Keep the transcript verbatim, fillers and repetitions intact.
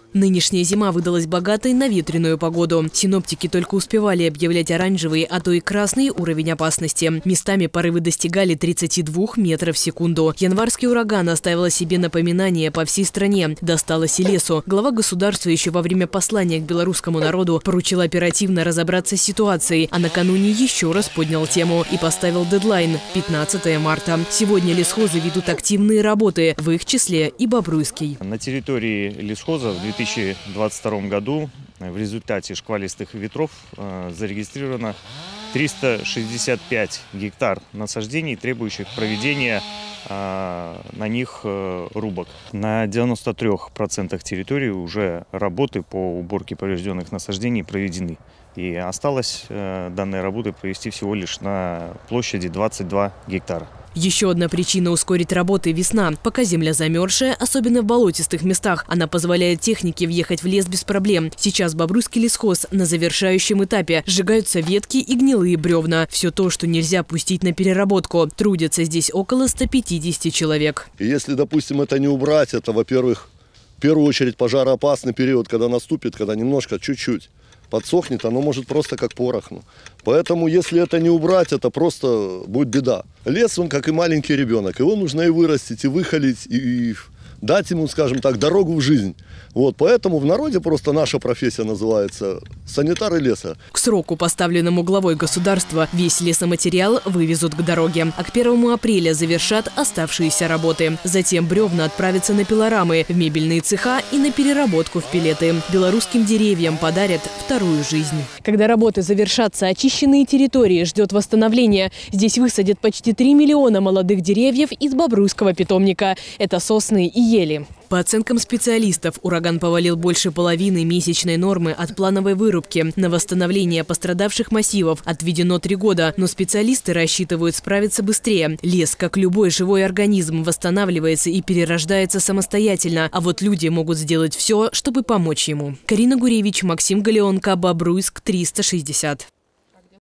Нынешняя зима выдалась богатой на ветреную погоду. Синоптики только успевали объявлять оранжевый, а то и красный уровень опасности. Местами порывы достигали тридцати двух метров в секунду. Январский ураган оставил о себе напоминание по всей стране. Досталось и лесу. Глава государства еще во время послания к белорусскому народу поручил оперативно разобраться с ситуацией, а накануне еще раз поднял тему и поставил дедлайн – пятнадцатое марта. Сегодня лесхозы ведут активные работы, в их числе и Бобруйский. На территории лесхоза в две тысячи двадцать втором году в результате шквалистых ветров э, зарегистрировано триста шестьдесят пять гектар насаждений, требующих проведения э, на них э, рубок. На девяноста трёх процентах территории уже работы по уборке поврежденных насаждений проведены. И осталось э, данные работы провести всего лишь на площади двадцать два гектара. Еще одна причина ускорить работы – весна. Пока земля замерзшая, особенно в болотистых местах, она позволяет технике въехать в лес без проблем. Сейчас Бобруйский лесхоз на завершающем этапе. Сжигаются ветки и гнилые бревна. Все то, что нельзя пустить на переработку. Трудятся здесь около ста пятидесяти человек. И если, допустим, это не убрать, это, во-первых, в первую очередь пожароопасный период, когда наступит, когда немножко, чуть-чуть подсохнет, оно может просто как порох. Поэтому, если это не убрать, это просто будет беда. Лес, он как и маленький ребенок. Его нужно и вырастить, и выхолить, и дать ему, скажем так, дорогу в жизнь. Вот, поэтому в народе просто наша профессия называется санитары леса. К сроку, поставленному главой государства, весь лесоматериал вывезут к дороге. А к первому апреля завершат оставшиеся работы. Затем бревна отправятся на пилорамы, в мебельные цеха и на переработку в пелеты. Белорусским деревьям подарят вторую жизнь. Когда работы завершатся, очищенные территории ждет восстановления. Здесь высадят почти три миллиона молодых деревьев из Бобруйского питомника. Это сосны и ели. По оценкам специалистов, ураган повалил больше половины месячной нормы от плановой вырубки. На восстановление пострадавших массивов отведено три года, но специалисты рассчитывают справиться быстрее. Лес, как любой живой организм, восстанавливается и перерождается самостоятельно, а вот люди могут сделать все, чтобы помочь ему. Карина Гуревич, Максим Галеонко, Бобруйск, триста шестьдесят.